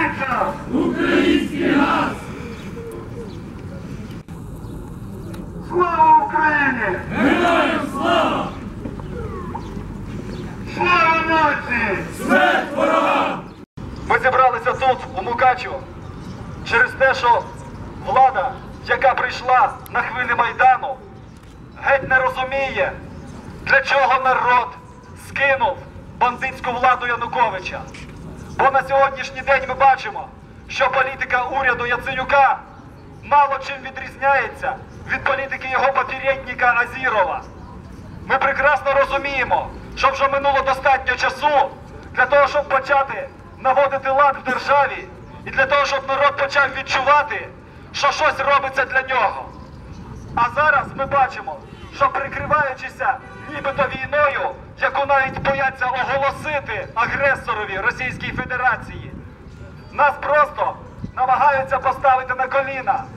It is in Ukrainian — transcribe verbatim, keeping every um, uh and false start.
Українцям! Український газ! Слава Україні! Героям слава! Слава нації! Смерть ворогам! Ми зібралися тут, у Мукачево, через те, що влада, яка прийшла на хвилі Майдану, геть не розуміє, для чого народ скинув бандитську владу Януковича. Бо на сьогоднішній день ми бачимо, що політика уряду Яценюка мало чим відрізняється від політики його попередника Азірова. Ми прекрасно розуміємо, що вже минуло достатньо часу для того, щоб почати наводити лад в державі і для того, щоб народ почав відчувати, що щось робиться для нього. А зараз ми бачимо, що прикриваючися нібито війною, яку навіть бояться оголосити агресорові Російській Федерації, нас просто намагаються поставити на коліна.